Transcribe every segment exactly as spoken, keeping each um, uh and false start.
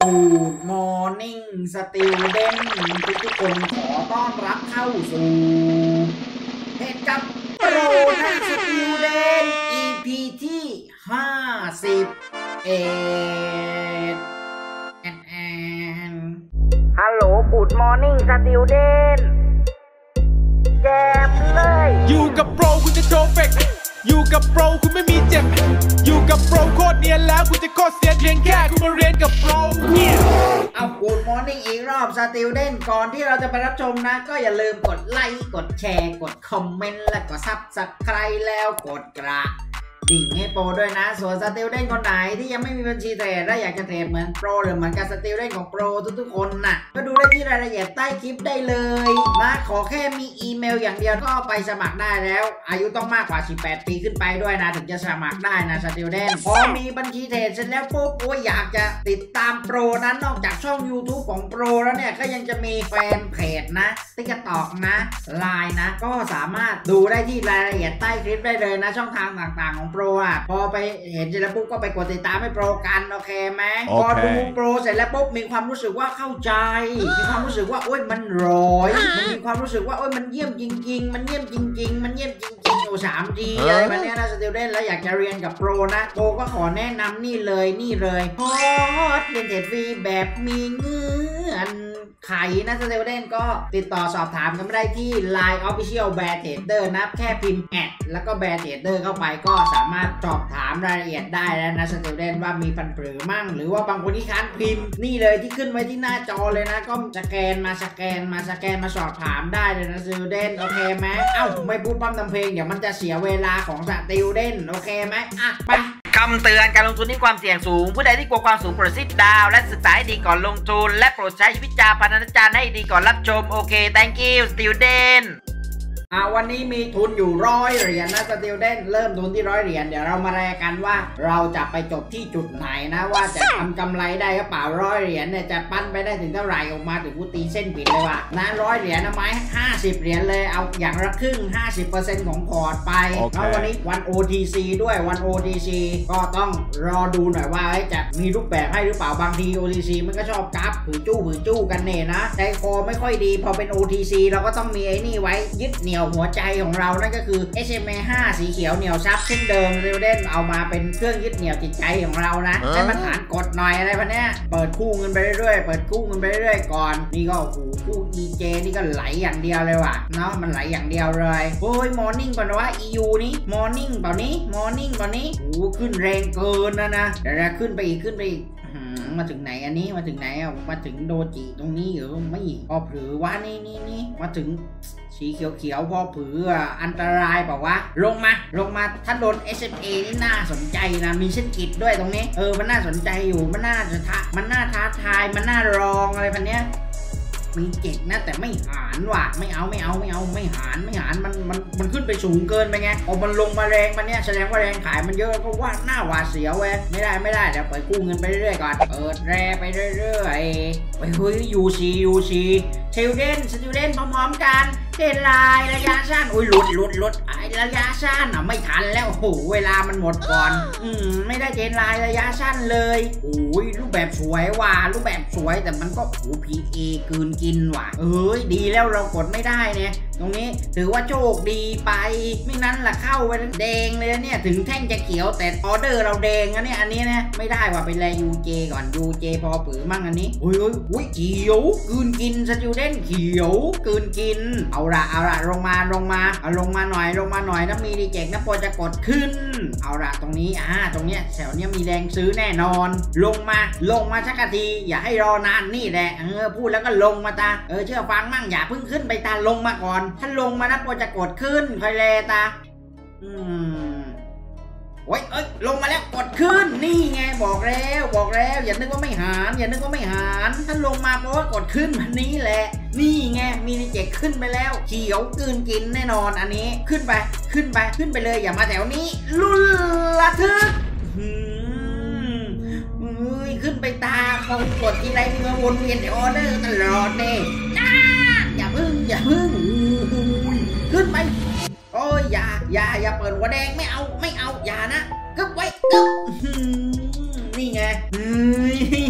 Good Morning Student ทุกทุกคนขอต้อนรับเข้าสู่เพจกับโปรนักสติวเดน อี พี ที่ห้าสิบเอ็ดแอนแอนฮัลโหล Good Morning Student แจมเลยอยู่กับโปรคุณจะโชว์เฟกอยู่กับโปรคุณไม่มีเจ็บอยู่กับโปรโคตรเนียนแล้วคุณจะโคตรเสียเพียงแค่คุณมาเรียนกับโปรเนี่ยเอา Good Morning อีกรอบ Student ก่อนที่เราจะไปรับชมนะก็อย่าลืมกดไลค์กดแชร์กดคอมเมนต์และก็ซับสไครบ์แล้วกดกระดิ่งให้โปรด้วยนะส่วนสติลเด้นคนไหนที่ยังไม่มีบัญชีเทรดและอยากจะเทรดเหมือนโปรหรือเหมือนกับสติลเด้นของโปรทุกๆคนน่ะก็ดูได้ที่รายละเอียดใต้คลิปได้เลยนะขอแค่มีอีเมลอย่างเดียวก็ไปสมัครได้แล้วอายุต้องมากกว่าสิบแปดปีขึ้นไปด้วยนะถึงจะสมัครได้นะสติลเด้นพอมีบัญชีเทรดเสร็จแล้วปุ๊บโอ้ยอยากจะติดตามโปรนั้นนอกจากช่อง YouTube ของโปรแล้วเนี่ยก็ยังจะมีแฟนเพจนะติ๊กต็อกนะไลน์นะก็สามารถดูได้ที่รายละเอียดใต้คลิปได้เลยนะช่องทางต่างๆของโปรอ่ะพอไปเห็นเสร็จแล้วปุ๊บก็ไปกดติดตามให้โปรกันโอเคไหม okay. พอดูโปรเสร็จแล้วปุ๊บมีความรู้สึกว่าเข้าใจมีความรู้สึกว่าโอ้ยมันร้อยมันมีความรู้สึกว่าโอ้ยมันเยี่ยมจริงๆมันเยี่ยมจริงๆมันเยี่ยมจริงๆโอ้สามดีอะไรแบบนี้นะสติลเด้นแล้วอยากจะเรียนกับโปรนะโปรก็ขอแนะนำนี่เลยนี่เลยพอดเรียนเทรดฟรีแบบมีเงื่อนไขนะสติลเด้นก็ติดต่อสอบถามกันได้ที่ ไลน์ Official Bear Trader นะแค่พิมพ์แอดแล้วก็ Bear Trader เข้าไปก็สามารถสอบถามรายละเอียดได้แล้วนะสติลเด้นว่ามีฟันเฟือมั่งหรือว่าบางคนที่ค้านพิมพ์นี่เลยที่ขึ้นไว้ที่หน้าจอเลยนะก็สแกนมาสแกนมาสแกนมาสอบถามได้เลยนะสติลเด้นโอเคไหมเอ้าไม่พูดปั้มทำเพลงเดี๋ยวมันจะเสียเวลาของสติลเด้นโอเคไหมอ่ะไปคำเตือนการลงทุนที่ความเสี่ยงสูงผู้ใดที่กลัวความสูงโปรดซิดดาวและศึกษาให้ดีก่อนลงทุนและโปรดใช้วิจารณญาณให้ดีก่อนรับชมโอเค thank you student อ่าวันนี้มีทุนอยู่ร้อยเหรียญนะสติลเด้นเริ่มทุนที่ร้อยเหรียญเดี๋ยวเรามาแลกกันว่าเราจะไปจบที่จุดไหนนะว่าจะทำกำไรได้หรือเปล่าร้อยเหรียญเนี่ยจะปั้นไปได้ถึงเท่าไหร่ออกมาถึงกูตีเส้นผิดเลยว่ะนะร้อยเหรียญนะไม้ห้าสิบเหรียญเลยเอาอย่างละครึ่ง ห้าสิบเปอร์เซ็นต์ ของพอร์ตไปแล้ววันนี้วัน โอ ที ซี ด้วยวัน โอ ที ซี ก็ต้องรอดูหน่อยว่าจะมีรูปแบบให้หรือเปล่าบางที โอ ที ซี มันก็ชอบกราฟผือจู้ผือจู้กันเนี่ยนะใจคอไม่ค่อยดีพอเป็น โอ ที ซี เราก็ต้องมีไอ้นี่ไว้ยึดเหนี่ยวหัวใจของเรานั่นก็คือ เอส เอ็ม เอ ห้า สีเขียวเหนี่ยวซับเช่นเดิมเรเดนเอามาเป็นเครื่องยึดเหนี่ยวจิตใจของเรานะให้มันฐานกดหน่อยอะไรพวกนี้เปิดคู่เงินไปเรื่อยๆเปิดคู่เงินไปเรื่อยๆก่อนนี่ก็โอ้โหคู่ อี เจ นี่ก็ไหลอย่างเดียวเลยว่ะเนาะมันไหลอย่างเดียวเลยโอ้ยมอร์นิ่งก่อนนะว่า อี ยู นี้มอร์นิ่งเปล่านี้มอร์นิ่งเปล่านี้โอ้ขึ้นแรงเกินนะนะเดี๋ยวขึ้นไปอีกขึ้นไปอีกมาถึงไหนอันนี้มาถึงไหนอ่ะมาถึงโดจิตรงนี้หรือไม่พอเผือว่านี่นี่นี่มาถึงสีเขียวๆพอเผืออันตรายเปล่าวะลงมาลงมาถ้าโดน เอส เอ็ม เอ นี่น่าสนใจนะมีเส้นกิดด้วยตรงนี้เออมันน่าสนใจอยู่มันน่าจะท้ามันน่าท้าทายมันน่ารองอะไรแบบเนี้ยมีเก่งนะแต่ไม่หารว่ะไม่เอาไม่เอาไม่เอาไม่หารไม่หารมันมันมันขึ้นไปสูงเกินไปไงพอมันลงมาแรงมันเนี้ยแสดงว่าแรงขายมันเยอะก็ว่าหน้าหวาดเสียวเว้ยไม่ได้ไม่ได้เดี๋ยวเปิดกู้เงินไปเรื่อยๆก่อนเปิดแรไปเรื่อยๆไปเฮ้ยยูซียูซีสติลเด้นสติลเด้นพร้อมๆกันเดนไลน์ระยะสั้นอุ้ยหลุดหลุดหลุดไอระยะสั้นอ่ะไม่ทันแล้วโอ้โหเวลามันหมดก่อนอืมไม่ได้เดนไลน์ระยะสั้นเลยโอ้ยรูปแบบสวยว่ะรูปแบบสวยแต่มันก็โอ้พีเอกืนกินว่ะเอ้ยดีแล้วเรากดไม่ได้เนี่ยตรงนี้ถือว่าโชคดีไปไม่นั้นล่ะเข้าไปแดงเลยเนี่ยถึงแท่งจะเขียวแต่ออเดอร์เราแดงนะเนี่ยอันนี้นะไม่ได้ว่ะไปแลยูเจก่อนยูเจพอปือมั่งอันนี้อุ้ยอุ้ยเขียวกืนกินสติลเด้นเขียวกืนกินเอาละเอาละลงมาลงมาเอาลงมาหน่อยลงมาหน่อยถ้ามีดีเจกนะโปรจะกดขึ้นเอาละตรงนี้อ่าตรงเนี้ยแถวเนี้ยมีแรงซื้อแน่นอนลงมาลงมาสักทีอย่าให้รอนานนี่แหละเออพูดแล้วก็ลงมาตาเออเชื่อฟังมั่งอย่าเพิ่งขึ้นไปตาลงมาก่อนถ้าลงมานะโปรจะกดขึ้นคอยแลตาอืมโอ้ยเอ้ยลงมาแล้วกดขึ้นนี่ไงบอกแล้วบอกแล้วอย่านึกว่าไม่หารอย่านึกว่าไม่หารถ้าลงมาเพราะว่ากดขึ้นมันนี้แหละนี่ไงมีดีเจกขึ้นไปแล้วเขียวกืนกินแน่นอนอันนี้ขึ้นไปขึ้นไปขึ้นไปเลยอย่ามาแถวนี้ลุลระทึกอืมขึ้นไปตาพอกดทีไรเงือวนเวียนออเดอร์ตลอดเนี่ยอย่าพึ่งอย่าพึ่งขึ้นไปโอ้ยอย่าอย่าอย่าเปิดหัวแดงไม่เอาไม่เอาอย่านะกึบไว้กึบนี่ไงกึบ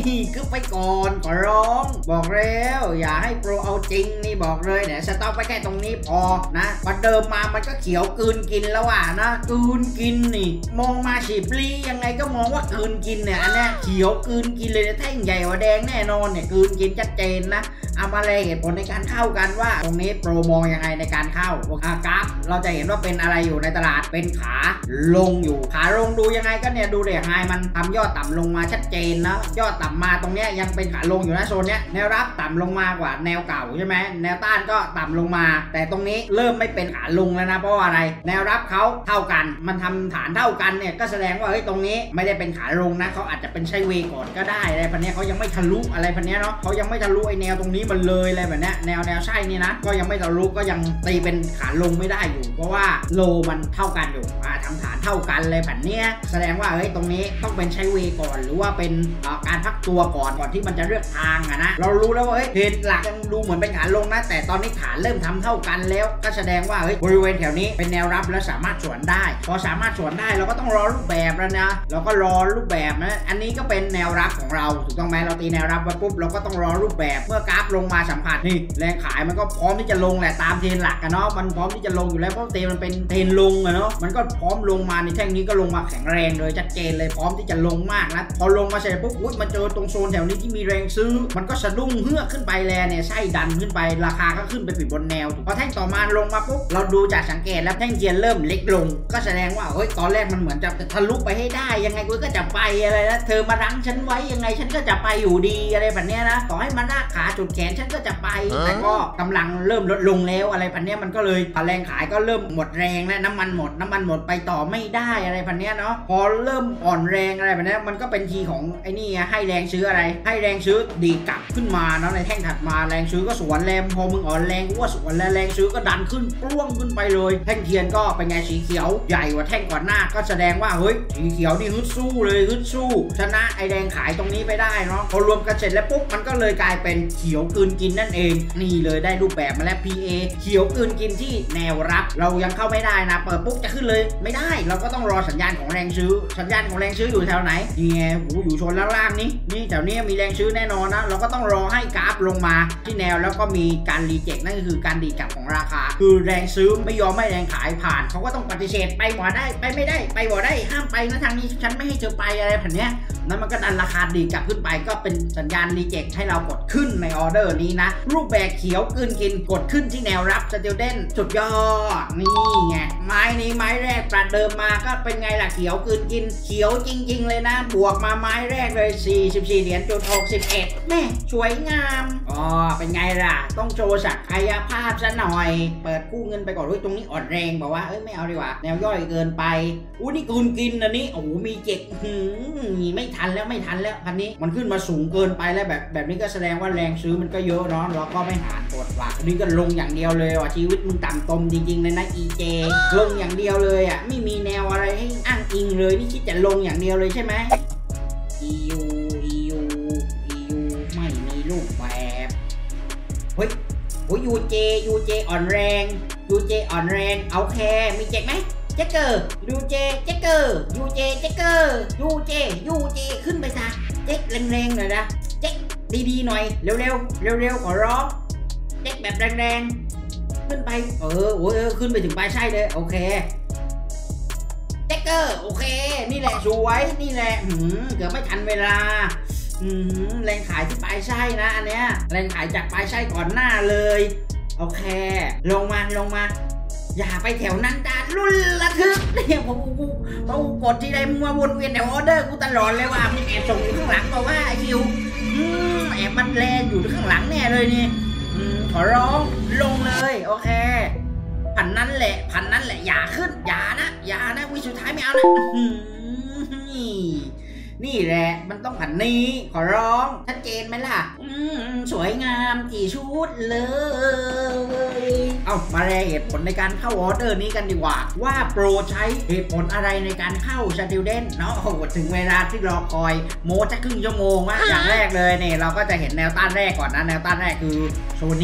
ไปก่อนขอร้องบอกแล้วอย่าให้โปรเอาจริงนี่บอกเลยเนี่ยสต็อปไปแค่ตรงนี้พอนะพอเดิมมามันก็เขียวกลืนกินแล้วอ่ะนะกลืนกินนี่มองมาฉีบลียังไงก็มองว่ากลืนกินเนี่ยอันนี้เขียวกลืนกินเลยแท่งใหญ่กว่าแดงแน่นอนเนี่ยกลืนกินชัดเจนนะเอามาเลยเหตุผลในการเข้ากันว่าตรงนี้โปรมองยังไงในการเข้าอากราฟเราจะเห็นว่าเป็นอะไรอยู่ในตลาดเป็นขาลงอยู่ขาลงดูยังไงก็เนี่ยดูเดี๋ยวไฮมันทำยอดต่ำลงมาชัดเจนนะยอดต่ำมาตรงเนี้ยยังเป็นขาลงอยู่นะโซนเนี้ยแนวรับต่ำลงมากว่าแนวเก่าใช่ไหมแนวต้านก็ต่ำลงมาแต่ตรงนี้เริ่มไม่เป็นขาลงแล้วนะเพราะว่าอะไรแนวรับเขาเท่ากันมันทำฐานเท่ากันเนี่ยก็แสดงว่าเฮ้ยตรงนี้ไม่ได้เป็นขาลงนะเขาอาจจะเป็นไซด์เวย์ก่อนก็ได้อะไรพันนี้เขายังไม่ทะลุอะไรพันนี้เนาะเขายังไม่ทะลุไอแนวตรงนี้มันเลยอะไรแบบนี้แนวแนวใช่นี่นะก็ยังไม่ทะลุก็ยังตีเป็นขาลงไม่ได้อยู่เพราะว่าโลมันเท่ากันอยู่อ่าทำฐานเท่ากันเลยแบบนี้แสดงว่าเฮ้ยตรงนี้ต้องเป็นไซด์เวย์ก่อนหรือว่าเป็นการพักตัวก่อนก่อนที่มันจะเลือกทางอะนะเรารู้แล้วว่าเฮ้ยเทรนหลักยังดูเหมือนเป็นขาลงนะแต่ตอนนี้ฐานเริ่มทำเท่ากันแล้วก็แสดงว่าเฮ้ยบริเวณแถวนี้เป็นแนวรับและสามารถสวนได้พอสามารถสวนได้เราก็ต้องรอรูปแบบแล้วนะเราก็รอรูปแบบนะอันนี้ก็เป็นแนวรับของเราถูกต้องไหมเราตีแนวรับไว้ปุ๊บเราก็ต้องรอรูปแบบเมื่อกราฟลงมาสัมผัสนี่แรงขายมันก็พร้อมที่จะลงแหละตามเทรนหลักกันเนาะมันพร้อมที่จะลงอยู่แล้วเพราะเทรนมันเป็นเทรนลงอะเนาะมันก็พร้อมลงมาในแท่งนี้ก็ลงมาแข็งแรงเลยชัดเจนเลยพร้อมที่จะลงมากนะพอลงมาเสร็จปุ๊บอุ้ยมาเจอตรงโซนแถวนี้ที่มีแรงซื้อมันก็สะดุ้งเฮือกขึ้นไปแล้วเนี่ยไส้ดันขึ้นไปราคาก็ขึ้นไปปิดบนแนวพอแท่งต่อมาลงมาปุ๊บเราดูจากสังเกตแล้วแท่งเทียนเริ่มเล็กลงก็แสดงว่าเฮ้ยตอนแรกมันเหมือนจะทะลุไปให้ได้ยังไงกูก็จะไปอะไรนะเธอมารั้งฉันไว้ยังไงฉันก็จะไปอยู่ดีอะไรแบบนี้นะต่อให้มันลากขาจุดแขนฉันก็จะไปแต่ก็กำลังเริ่มลดลงแล้วอะไรแบบนี้มันก็เลยแรงขายก็เริ่มหมดแรงแล้วน้ำมันหมดน้ำมันหมดไปต่อไม่ได้อะไรแบบนี้เนาะพอเริ่มอ่อนแรงอะไรแบบนี้มันก็เป็นทีของไอ้นี่ให้แรงซื้ออะไรให้แรงซื้อดีกลับขึ้นมาเนาะในแท่งถัดมาแรงซื้อก็สวนแรงพอมึงอ่อนแรงกูว่าสวนแล้วแรงซื้อก็ดันขึ้นปล้วงขึ้นไปเลยแท่งเทียนก็เป็นไงสีเขียวใหญ่กว่าแท่งก่อนหน้าก็แสดงว่าเฮ้ยสีเขียวนี่ฮึดสู้เลยฮึดสู้ชนะไอแดงขายตรงนี้ไปได้เนาะพอรวมกันเสร็จแล้วปุ๊บมันก็เลยกลายเป็นเขียวกลืนกินนั่นเองนี่เลยได้รูปแบบมาแล้ว พี เอ เขียวกลืนกินที่แนวรับเรายังเข้าไม่ได้นะเปิดปุ๊บจะขึ้นเลยไม่ได้เราก็ต้องรอสัญญาณของแรงซื้อสัญญาณของแรงซื้ออยู่แถวไหนนี่ไงโอ้อยู่ชนล่างๆนี่นี่แถวนี้มีแรงซื้อแน่นอนนะเราก็ต้องรอให้กราฟลงมาที่แนวแล้วก็มีการรีเจ็คนั่นก็คือการดีดกลับของราคาคือแรงซื้อไม่ยอมไม่แรงขายผ่านเขาก็ต้องปฏิเสธไปบ่ได้ไปไม่ได้ไปบ่ได้ห้ามไปนะทางนี้ฉันไม่ให้เธอไปอะไรแบบนี้นั้นมันก็ดันราคาดีกลับขึ้นไปก็เป็นสัญญาณรีเจ็คให้เรากดขึ้นในออเดอร์นี้นะรูปแบบเขียวกลืนกินกดขึ้นที่แนวรับสติลเดนสุดยอดนี่ไงไม้นี้ไม้แรกประเดิมมาก็เป็นไงล่ะเขียวกลืนกินเขียวจริงๆเลยนะบวกมาไม้แรกเลยสี่สิบสี่เหรียญจุดหกสิบเอ็ดแม่สวยงามอ๋อเป็นไงล่ะต้องโชว์ศักยภาพซะหน่อยเปิดกู้เงินไปก่อนด้วยตรงนี้อ่อนแรงบอกว่าเอ้ยไม่เอาดีกว่าแนวย่อยเกินไปอู้นี่กลืนกินอันนี้โอ้โหมีเจ็กหืมไม่ทันแล้วไม่ทันแล้วพันนี้มันขึ้นมาสูงเกินไปแล้วแบบแบบนี้ก็แสดงว่าแรงซื้อมันก็เยอะเนาะเราก็ไม่หากดว่ะนี่ก็ลงอย่างเดียวเลยว่ะชีวิตมึงต่ำตมจริงๆเลยนะ อี เจ ลงอย่างเดียวเลยอ่ะไม่มีแนวอะไรให้อ้างอิงเลยนี่คิดจะลงอย่างเดียวเลยใช่ไหม อี ยู อี ยู อี ยู ไม่มีรูปแบบเฮ้ยโอ้ย ยู เจ ยู เจ อ่อนแรง ยู เจ อ่อนแรงเอาแค่มีเจ็กไหมเจ็กเกอร์ ยู เจ เจ็กเกอร์ ยู เจ เจ็กเกอร์ ยู เจ ยู เจ ขึ้นไปซะเจ็กแรงๆหน่อยนะเจ็กดีๆหน่อยเร็วๆเร็วๆขอร้องเจ็กแบบแรงๆขึ้นไปเออโอ้ยขึ้นไปถึงปลายไส้เลยโอเคเจ็กเกอร์โอเคนี่แหละสวยนี่แหละหืมเกือบไม่ทันเวลาอืมแรงขายที่ปลายไส้นะอันเนี้ยแรงขายจากปลายไส้ก่อนหน้าเลยโอเคลงมาลงมาอย่าไปแถวนั้นจ้ารุ่นระทึกเนี่ยผมกูเขากดที่ใดมึงมาวนเวียนแถวออเดอร์กูตลอดเลยว่ามึงแอบส่งอยู่ข้างหลังบอกว่าไอคิวอืมแอบมันแลนอยู่ข้างหลังแน่เลยนี่อืมขอร้องลงเลยโอเคพันนั้นแหละพันนั้นแหละอย่าขึ้นอย่านะอย่านะวิสุดท้ายไม่เอานะนี่แหละมันต้องผันนี้ขอร้องชัดเจนไหมล่ะอืมสวยงามกี่ชุดเลยเอามาแลเหตุผลในการเข้าออเดอร์นี้กันดีกว่าว่าโปรใช้เหตุผลอะไรในการเข้าสติลเดนเนาะโอ้ถึงเวลาที่รอคอยโมจะครึ่งชั่วโมงว่าอย่างแรกเลยเนี่ยเราก็จะเห็นแนวต้านแรกก่อนนะแนวต้านแรกคือโซนนี้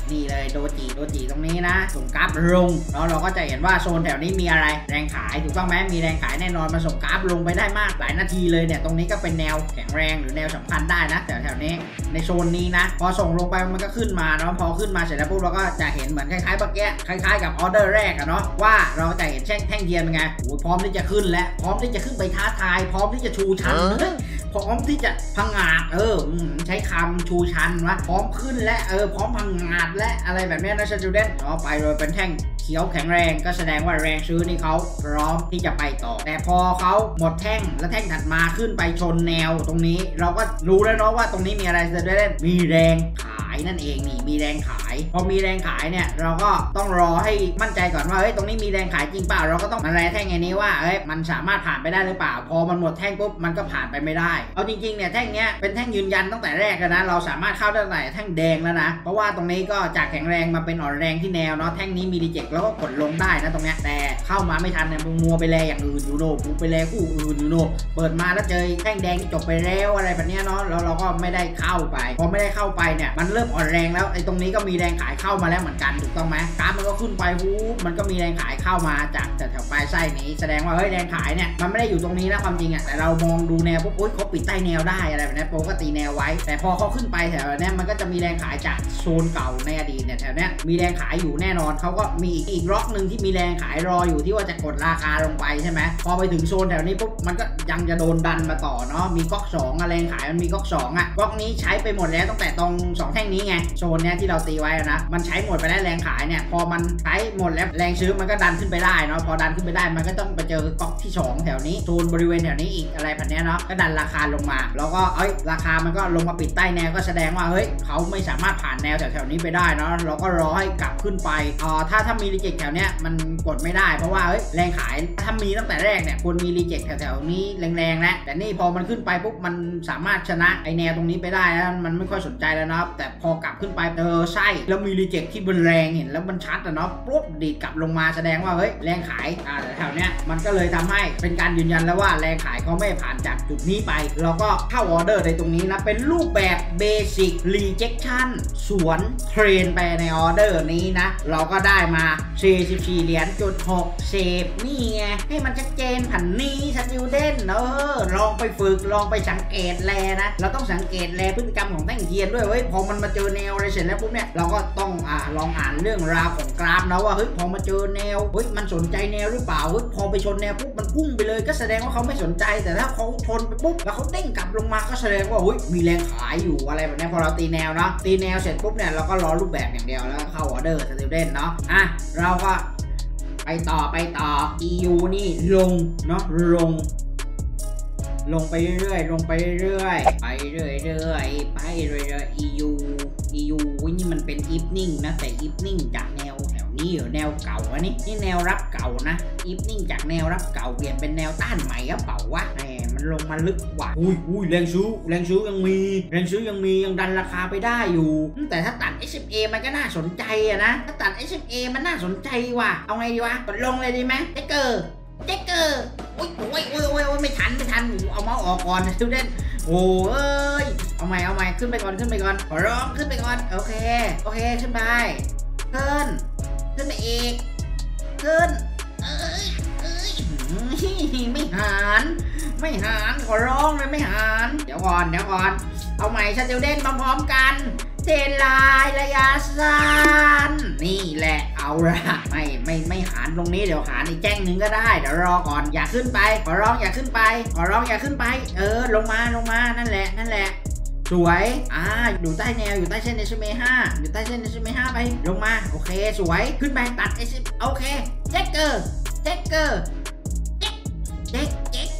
นี่เลยโดจิโดจิตรงนี้นะส่งกราฟลงแล้วเราก็จะเห็นว่าโซนแถวนี้มีอะไรแรงขายถูกต้องไหมมีแรงขายแน่นอนมาส่งกราฟลงไปได้มากหลายนาทีเลยเนี่ยตรงนี้ก็เป็นแนวแข็งแรงหรือแนวสำคัญได้นะแถวแถวนี้ในโซนนี้นะพอส่งลงไปมันก็ขึ้นมาเนาะพอขึ้นมาเสร็จแล้วปุ๊บเราก็จะเห็นเหมือนคล้ายๆเมื่อกี้คล้ายๆกับออเดอร์แรกอะเนาะว่าเราจะเห็นแท่งแท่งเทียนเป็นไงโอ้ยพร้อมที่จะขึ้นและพร้อมที่จะขึ้นไปท้าทายพร้อมที่จะชูชันพร้อมที่จะพังงาดเออใช้คำชูชันวะพร้อมขึ้นและเออพร้อมพังงาดและอะไรแบบนี้นะสตูเดนต์ต่อไปเลยเป็นแท่งเขียวแข็งแรงก็แสดงว่าแรงซื้อนี่เขาพร้อมที่จะไปต่อแต่พอเขาหมดแท่งและแท่งถัดมาขึ้นไปชนแนวตรงนี้เราก็รู้แล้วเนาะว่าตรงนี้มีอะไรสตูเดนต์มีแรงขายนั่นเองนี่มีแรงขายพอมีแรงขายเนี่ยเราก็ต้องรอให้มั่นใจก่อนว่าเฮ้ยตรงนี้มีแรงขายจริงเปล่าเราก็ต้องมาแลแท่งไงนี้ว่าเอ้ยมันสามารถผ่านไปได้หรือเปล่าพอมันหมดแท่งปุ๊บมันก็ผ่านไปไม่ได้เอาจริงๆเนี่ยแท่งเนี้ยเป็นแท่งยืนยันตั้งแต่แรกแล้วนะเราสามารถเข้าได้ตั้งแต่แท่งแดงแล้วนะเพราะว่าตรงนี้ก็จากแข็งแรงมาเป็นอ่อนแรงที่แนวเนาะแท่งนี้มีรีเจ็คแล้วก็กดลงได้นะตรงเนี้ยแต่เข้ามาไม่ทันเนี่ยมัวไปแลอย่างอื่นอยู่โน่กูไปแลคู่อื่นอยู่โน่เปิดมาแล้วเจอแท่งแดงจบไปแล้วอะไรแบบนี้เนาะแล้วเราก็ไม่ได้เข้าไปพอไม่ได้เข้าไปเนี่ยมันเริ่มอ่อนแรงแล้วไอ้ตรงนี้ก็มีแรงขายเข้ามาแล้วเหมือนกันถูกต้องไหมกราฟมันก็ขึ้นไปวูบมันก็มีแรงขายเข้ามาจากแถวปลายไส้นี้แสดงว่าเฮ้ยแรงขายเนี่ยมันไม่ได้อยู่ตรงนี้นะความจริงอ่ะแต่เรามองดูแนวปุ๊บโอ๊ยเขาปิดใต้แนวได้อะไรแบบนี้โปรก็ตีแนวไว้แต่พอเขาขึ้นไปแถวนี้มันก็จะมีแรงขายจากโซนเก่าในอดีตเนี่ยแถวนี้มีแรงขายอยู่แน่นอนเขาก็มีอีกล็อกหนึ่งที่มีแรงขายรออยู่ที่ว่าจะกดราคาลงไปใช่ไหมพอไปถึงโซนแถวนี้ปุ๊บมันก็ยังจะโดนดันมาต่อเนาะมีก๊อกสองแรงขายมันมีก๊อกสองอ่ะก๊อกนี้ใช้ไปหมดแล้วตั้งแต่ตรงสองแท่งนี้ไงโซนเนี้ยที่เราตีไว้นะมันใช้หมดไปแล้วแรงขายเนี่ยพอมันใช้หมดแล้วแรงซื้อมันก็ดันขึ้นไปได้เนาะพอดันขึ้นไปได้มันก็ต้องไปเจอก๊อกที่สองแถวนี้โซนบริเวณแถวนี้อีกอะไรแบบนี้เนาะก็ดันราคาลงมาแล้วก็เอ้ยราคามันก็ลงมาปิดใต้แนวก็แสดงว่าเฮ้ยเขาไม่สามารถผ่านแนวแถวๆนี้ไปได้เนาะเราก็รอให้กลับขึ้นไปอ่าถ้าถ้ามีรีเจ็คแถวเนี้ยมันกดไม่ได้เพราะว่าเฮ้ยแรงขายถ้ามีตั้งแต่แรกเนี่ยควรมีรีเจ็คแถวๆนี้แรงๆนะแต่นี่พอมันขึ้นไปปุ๊บมันสามารถชนะไอแนวตรงนี้ไปได้แล้วมันไม่ค่อยสนใจแล้วนะแต่พอกลับขึ้นไปเจอไส้แล้วมีรีเจ็คที่มันแรงเห็นแล้วมันชัดอะเนาะปุ๊บดีดกลับลงมาแสดงว่าเฮ้ยแรงขายอ่าแถวเนี้ยมันก็เลยทำให้เป็นการยืนยันแล้วว่าแรงขายเขาไม่ผ่านจากจุดนี้ไปเราก็เข้าออเดอร์ในตรงนี้นะเป็นรูปแบบเบสิกรีเจ็คชั่นสวนเทรนไปในออเดอร์นี้นะเราก็ได้มาสี่สิบสี่เหรียญจุดหกเซฟนี่ไงให้มันชัดเจนผันนี้สติวเดนเออลองไปฝึกลองไปสังเกตแลนะเราต้องสังเกตแลพฤติกรรมของแท่งเทียนด้วยเฮ้ยพอมันมาเจอแนวอะไรเสร็จแล้วปุ๊บเนี่ยเราก็ต้องอ่าลองอ่านเรื่องราวของกราฟนะว่าเฮ้ยพอมาเจอแนวเฮ้ยมันสนใจแนวหรือเปล่าเฮ้ยพอไปชนแนวปุ๊บมันพุ่งไปเลยก็แสดงว่าเขาไม่สนใจแต่ถ้าเขาชนไปปุ๊บแล้วเขาเด้งกลับลงมาก็แสดงว่าเฮ้ยมีแรงขายอยู่อะไรแบบนี้พอเราตีแนวเนาะตีแนวเสร็จปุ๊บเนี่ยเราก็รอรูปแบบอย่างเดียวแล้วเข้าออเดอร์สติวเดนเนาะอ่ะเราก็ไปต่อไปต่อ อี ยู นี่ลงเนาะลงลงไปเรื่อยๆลงไปเรื่อยๆไปเรื่อยๆไปเรื่อยๆ อี ยู อี ยู นี่มันเป็นอีฟนิ่งนะแต่อีฟนิ่งจากแนวแถวนี้หรือแนวเก่าอันนี้นี่แนวรับเก่านะอีฟนิ่งจากแนวรับเก่าเปลี่ยนเป็นแนวต้านใหม่ก็เปล่าวะแหมมันลงมาลึกกว่าอุ้ยอุ้ยแรงซื้อแรงซื้อยังมีแรงซื้อยังมียังดันราคาไปได้อยู่แต่ถ้าตัด เอส เอ็ม เอ มันก็น่าสนใจอะนะถ้าตัด เอส เอ็ม เอ มันน่าสนใจว่ะเอาไงดีวะกดลงเลยดีไหมเจ๊เกอร์เจ๊เกอร์โอ้ยโอ้ยโอ้ยโอ้ยไม่ทันไม่ทันเอาเมาส์ออกก่อนสตูเดนต์โอ้ยเอาใหม่เอาใหม่ขึ้นไปก่อนขึ้นไปก่อนขอร้องขึ้นไปก่อนโอเคโอเคขึ้นไปขึ้นขึ้นไปอีกขึ้นเอ้ยเอ้ยไม่หานไม่หานขอร้องเลยไม่หานเดี๋ยวก่อนเดี๋ยวก่อนเอาใหม่สตูเดนต์พร้อมๆกันเทลายระยะสั้นนี่แหละเอาละไม่ไม่ไม่หารตรงนี้เดี๋ยวหารอีกแจ้งหนึ่งก็ได้เดี๋ยวรอก่อนอย่าขึ้นไปขอร้องอย่าขึ้นไปขอร้องอย่าขึ้นไปเออลงมาลงมานั่นแหละนั่นแหละสวยอ่าอยู่ใต้แนวอยู่ใต้เส้น เอส เอ็ม เอ ห้าอยู่ใต้เส้น เอส เอ็ม เอ ห้าไปลงมาโอเคสวยขึ้นไปตัด เอส โอเคเจ็คเกอร์เจ็คเกอร์เจ็คเจ็คเจ็ค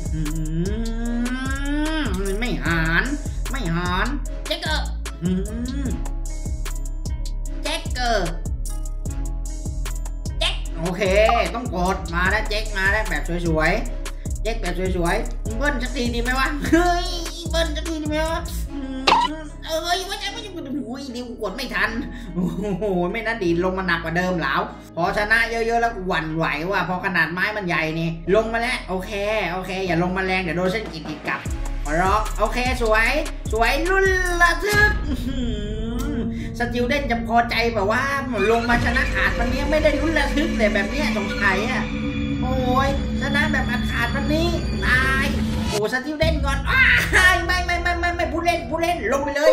ไม่หารไม่หารเจ็คเกอร์เจ็คเกอร์เจ็คโอเคต้องกดมาแล้วเจ็คมาแล้วแบบสวยๆเจ็คแบบสวยๆเบิ้ลสักทีดีไหมวะเฮ้ยเบิ้ลสักทีดีไหมวะเออว่าจะไม่อุ้ยดิวกดไม่ทันโอ้โหไม่น่าดีลงมาหนักกว่าเดิมแล้วพอชนะเยอะๆแล้วหวั่นไหวว่ะพอขนาดไม้มันใหญ่นี่ลงมาแล้วโอเคโอเคอย่าลงมาแรงเดี๋ยวโดนเส้นกิดกลับขอร้องโอเคสวยสวยลุ้นระทึกสติวเดนจะพอใจแบบว่าลงมาชนะขาดวันนี้ไม่ได้ลุ้นระทึกเลยแบบนี้สงสัยอ่ะโอ้ยชนะแบบขาดวันนี้ตายโอ้สติวเดนก่อนอ้ายไม่ไม่ไม่ไม่ไม่ผู้เล่นผู้เล่นลงไปเลย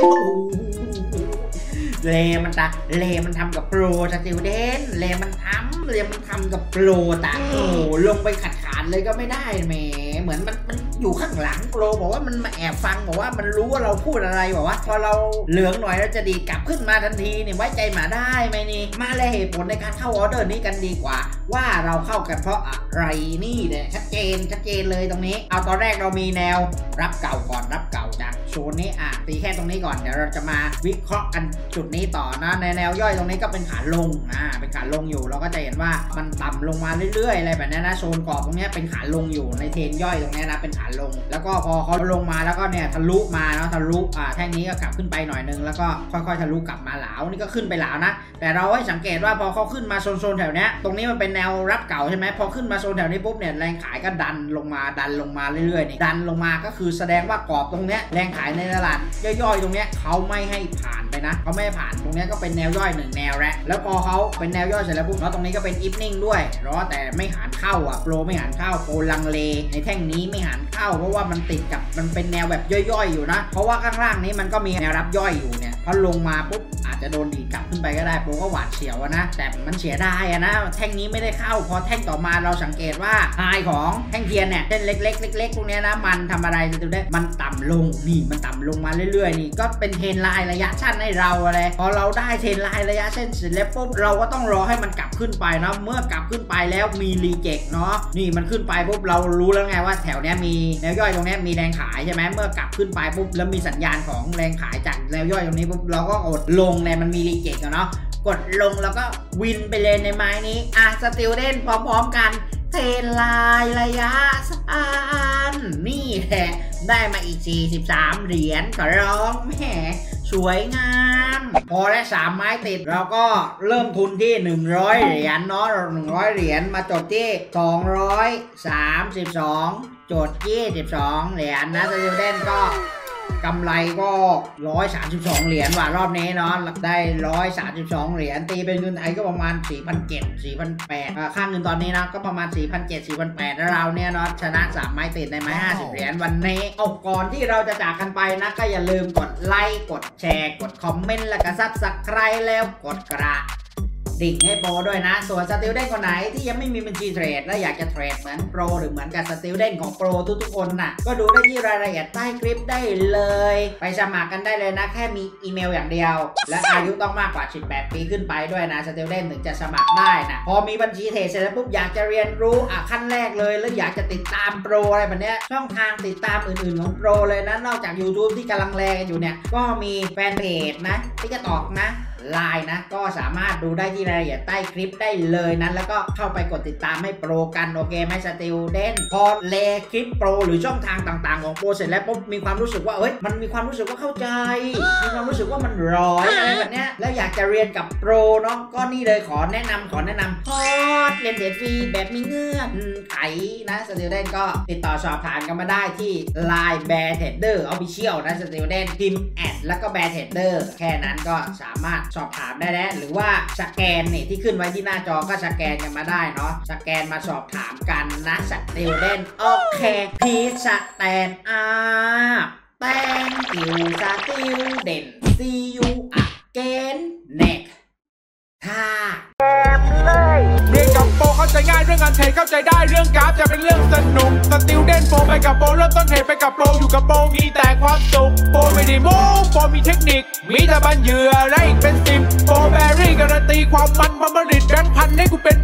เลมันตาเลมันทำกับโปรสติวเดนเลมันทำเลมันทำกับโปรตาโอ้ลงไปขัดขาดเลยก็ไม่ได้แหมเหมือนมันมันอยู่ข้างหลังโปรบอกว่ามันมาแอบฟังบอกว่ามันรู้ว่าเราพูดอะไรบอกว่าพอเราเหลืองหน่อยเราจะดีกลับขึ้นมาทันทีเนี่ยไว้ใจหมาได้ไหมนี่มาเลยเหตุผลในการเข้าออเดอร์นี้กันดีกว่าว่าเราเข้ากันเพราะอะไรนี่เนี่ยชัดเจนชัดเจนเลยตรงนี้เอาตอนแรกเรามีแนวรับเก่าก่อนรับเก่าจากโซนนี้อ่ะตีแค่ตรงนี้ก่อนเดี๋ยวเราจะมาวิเคราะห์กันจุดนี้ต่อนะในแนวย่อยตรงนี้ก็เป็นขาลงอ่าเป็นขาลงอยู่เราก็จะเห็นว่ามันต่ำลงมาเรื่อยๆอะไรแบบนี้นะโซนกรอบตรงนี้เป็นขาลงอยู่ในเทรนย่อยตรงนี้นะเป็นขาลงแล้วก็พอเขาลงมาแล้วก็เนี่ยทะลุมาเนาะทะลุอ่าแท่งนี้ก็กลับขึ้นไปหน่อยนึงแล้วก็ค่อยๆทะลุกลับมาหลาวนี่ก็ขึ้นไปหลาวนะแต่เราให้สังเกตว่าพอเขาขึ้นมาโซนๆแถวนี้ตรงนี้มันเป็นแนวรับเก่าใช่ไหมพอขึ้นมาโซนแถวนี้ปุ๊บเนี่ยแรงขายก็ดันลงมาดันลงมาเรื่อยๆนี่ดันลงมาก็คือแสดงว่ากรอบตรงนี้แรงขายในตลาดย่อยๆตรงนี้เขาไม่ให้ผ่านไปนะเขาไม่ให้ผ่านตรงนี้ก็เป็นแนวย่อยหนึ่งแนวแล้วแล้วพอเขาเป็นแนวย่อยเสร็จแล้วปุ๊บแล้วตรงนี้ก็เป็นอีฟนิ่งด้วยรอแต่ไม่หันเข้าอ่ะโปรไม่หันเข้าโปรลังเลในแท่งนี้ไม่หันเข้าเพราะว่ามันติดกับมันเป็นแนวแบบย่อยๆอยู่นะเพราะว่าข้างล่างนี้มันก็มีแนวรับย่อยอยู่เนี่ยพอลงมาปุ๊บอาจจะโดนดีดกลับขึ้นไปก็ได้โปรก็หวาดเสียวนะแต่มันเสียดายอะนะแท่งนี้ไม่ได้เข้าพอแท่งต่อมาเราสังเกตว่าไฮของแท่งเทียนเนี่ยเส้นเล็กๆเล็กๆพวกนี้นะมันทำอะไรจะได้มันต่ำลงนี่มันต่ำลงมาเรื่อยๆนี่ก็เป็นเทรนไลน์ระยะสั้นให้เราอะไรพอเราได้เทรนไลน์ระยะเส้นเสร็จแล้วปุ๊บเราก็ต้องรอให้มันกลับขึ้นไปนะเมื่อกลับขึ้นไปแล้วมีรีเจ็คเนาะนี่มันขึ้นไปปุ๊บเรารู้แล้วไงว่าแถวนี้มีแนวย่อยตรงนี้มีแรงขายใช่ไหมเมื่อกลับขึ้นไปปุ๊บแล้วมีสัญญาณของแรงขายจากแนวย่อยตรงนี้ปุ๊บเราก็กดลงเนี่ยมันมีรีเจ็คเนาะกดลงแล้วก็วินไปเลยในไม้นี้อ่ะสติลเดนพร้อมๆกันเทรนไลน์ระยะสั้นนี่แหละได้มาอีกสี่สิบสามเหรียญขอร้องแหมสวยงามพอได้สามไม้ติดเราก็เริ่มทุนที่หนึ่งร้อยเหรียญเนาะหนึ่งร้อยเหรียญมาจบที่สองร้อยสามสิบสองจดยี่สิบสองเหรียญนะสติลเดนก็กำไรก็หนึ่งร้อยสามสิบสองเหรียญว่ารอบนี้เนาะได้หนึ่งร้อยสามสิบสองเหรียญตีเป็นเงินไทยก็ประมาณ สี่พันเจ็ดร้อย สี่พันแปดร้อย ค่าเงินตอนนี้นะก็ประมาณ สี่พันเจ็ดร้อย สี่พันแปดร้อย แล้วเราเนี่ยเนาะชนะสามไม้ติดในไม้ห้าสิบเหรียญวันนี้เอาก่อนที่เราจะจากกันไปนะก็อย่าลืมกดไลค์กดแชร์กดคอมเมนต์แล้วก็ซับสไครบ์แล้วกดกระดิ่งให้โปรด้วยนะส่วนสติลเดนคนไหนที่ยังไม่มีบัญชีเทรดและอยากจะเทรดเหมือนโปรหรือเหมือนกับสติลเดนของโปรทุกๆคนน่ะก็ดูได้ที่รายละเอียดใต้คลิปได้เลยไปสมัครกันได้เลยนะแค่มีอีเมลอย่างเดียวและอายุต้องมากกว่าสิบแปดปีขึ้นไปด้วยนะสติลเดนถึงจะสมัครได้นะพอมีบัญชีเทรดเสร็จแล้วปุ๊บอยากจะเรียนรู้อ่ะขั้นแรกเลยแล้วอยากจะติดตามโปรอะไรแบบเนี้ยช่องทางติดตามอื่นๆของโปรเลยนะนอกจาก YouTube ที่กำลังแรงอยู่เนี่ยก็มีแฟนเพจนะที่จะตอกนะไลน์นะก็สามารถดูได้ที่รายละเอียดใต้คลิปได้เลยนะแล้วก็เข้าไปกดติดตามให้โปรกันโอเคไหมสติลเดนพอเลคลิปโปรหรือช่องทางต่างๆของโปรเสร็จแล้วปุ๊บมีความรู้สึกว่าเอ้ยมันมีความรู้สึกว่าเข้าใจมีความรู้สึกว่ามันร้อยอะไรแบบเนี้ยแล้วอยากจะเรียนกับโปรเนาะก็นี่เลยขอแนะนำขอแนะนำคอร์สเรียนเด็ดฟรีแบบมีเงื่อนไขนะสติลเดนก็ติดต่อสอบถามกันมาได้ที่ ไลน์ Bear Trader Official นะสติลเดนพิมพ์แอดแล้วก็ Bear Trader แค่นั้นก็สามารถสอบถามได้แล้วหรือว่าสแกนเนี่ยที่ขึ้นไว้ที่หน้าจอก็สแกนกันมาได้เนาะสแกนมาสอบถามกันนะสติลเดนโอเคพีสแตนอัพแตงกิวสติลเดนซียูอะเกนเน็กท่าเรียนกับโปรเข้าใจง่ายเรื่องการเทรดเข้าใจได้เรื่องกราฟจะเป็นเรื่องสนุกสติลเดนโปรไปกับโปรเริ่มต้นเทรดไปกับโปรอยู่กับโปรมีแต่ความสุขโปรไม่ได้โม้โปรมีเทคนิคมีแต่บันเหยื่อและอีกเป็นสิบโปรแบรี่การันตีความมันความผลิตแบงค์พันให้กูเป็น